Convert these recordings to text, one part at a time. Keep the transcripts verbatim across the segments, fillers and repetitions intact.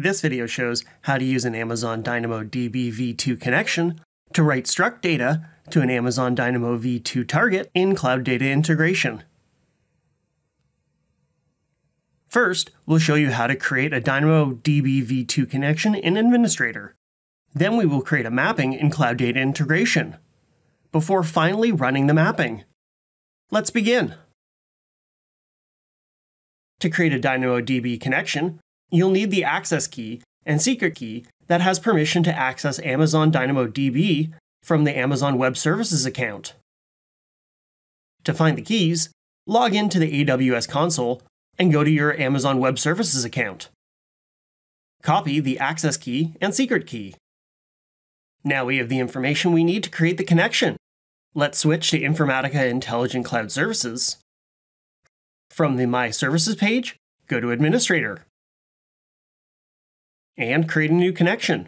This video shows how to use an Amazon DynamoDB v two connection to write Struct data to an Amazon Dynamo v two target in Cloud Data Integration. First, we'll show you how to create a DynamoDB v two connection in Administrator. Then we will create a mapping in Cloud Data Integration, before finally running the mapping. Let's begin. To create a DynamoDB connection, you'll need the access key and secret key that has permission to access Amazon DynamoDB from the Amazon Web Services account. To find the keys, log into the A W S console and go to your Amazon Web Services account. Copy the access key and secret key. Now we have the information we need to create the connection. Let's switch to Informatica Intelligent Cloud Services. From the My Services page, go to Administrator and create a new connection.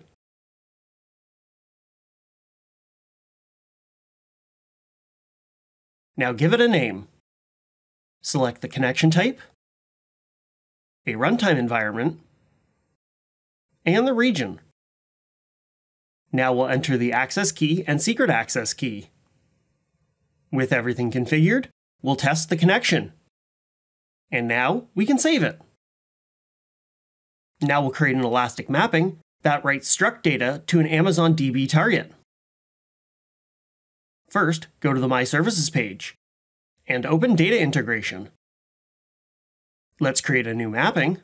Now give it a name. Select the connection type, a runtime environment, and the region. Now we'll enter the access key and secret access key. With everything configured, we'll test the connection. And now we can save it. Now we'll create an elastic mapping that writes Struct data to an Amazon D B target. First, go to the My Services page and open Data Integration. Let's create a new mapping.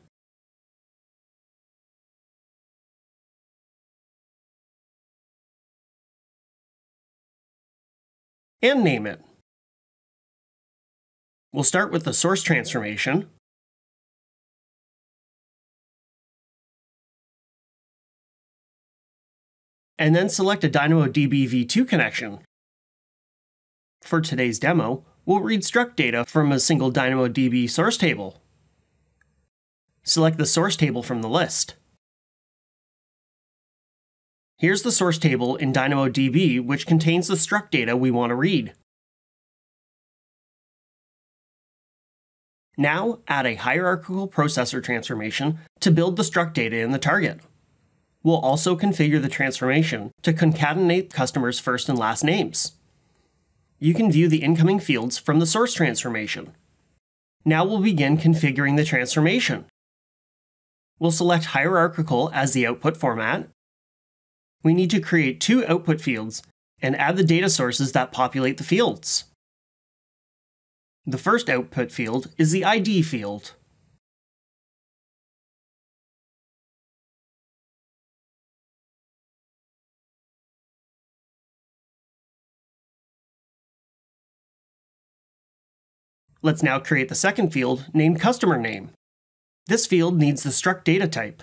And name it. We'll start with the source transformation. And then select a DynamoDB v two connection. For today's demo, we'll read Struct data from a single DynamoDB source table. Select the source table from the list. Here's the source table in DynamoDB, which contains the Struct data we want to read. Now, add a hierarchical processor transformation to build the Struct data in the target. We'll also configure the transformation to concatenate customers' first and last names. You can view the incoming fields from the source transformation. Now we'll begin configuring the transformation. We'll select hierarchical as the output format. We need to create two output fields and add the data sources that populate the fields. The first output field is the I D field. Let's now create the second field named Customer Name. This field needs the Struct data type.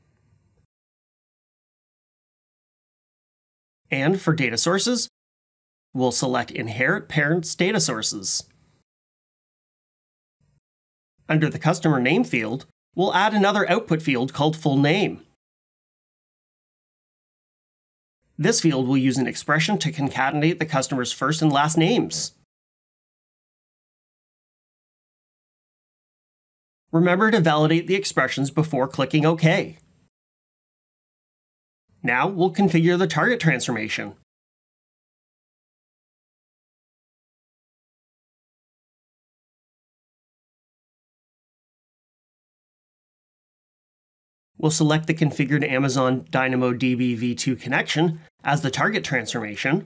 And for data sources, we'll select Inherit Parents Data Sources. Under the Customer Name field, we'll add another output field called Full Name. This field will use an expression to concatenate the customer's first and last names. Remember to validate the expressions before clicking OK. Now we'll configure the target transformation. We'll select the configured Amazon DynamoDB v two connection as the target transformation.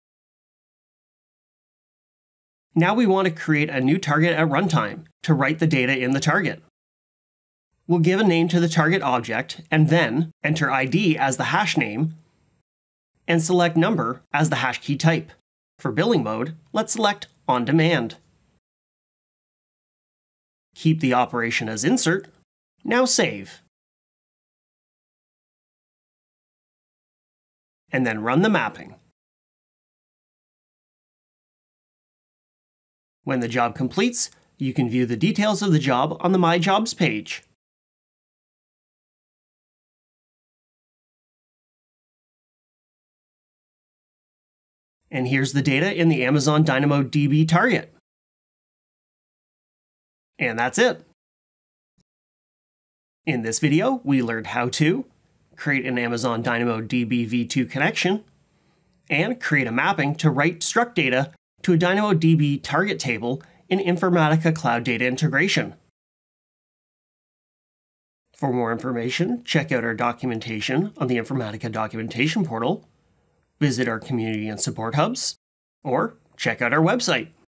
Now we want to create a new target at runtime to write the data in the target. We'll give a name to the target object and then enter I D as the hash name and select number as the hash key type. For billing mode, let's select On Demand. Keep the operation as insert. Now save. And then run the mapping. When the job completes, you can view the details of the job on the My Jobs page. And here's the data in the Amazon DynamoDB target. And that's it. In this video, we learned how to create an Amazon DynamoDB v two connection and create a mapping to write Struct data to a DynamoDB target table in Informatica Cloud Data Integration. For more information, check out our documentation on the Informatica documentation portal, visit our community and support hubs, or check out our website.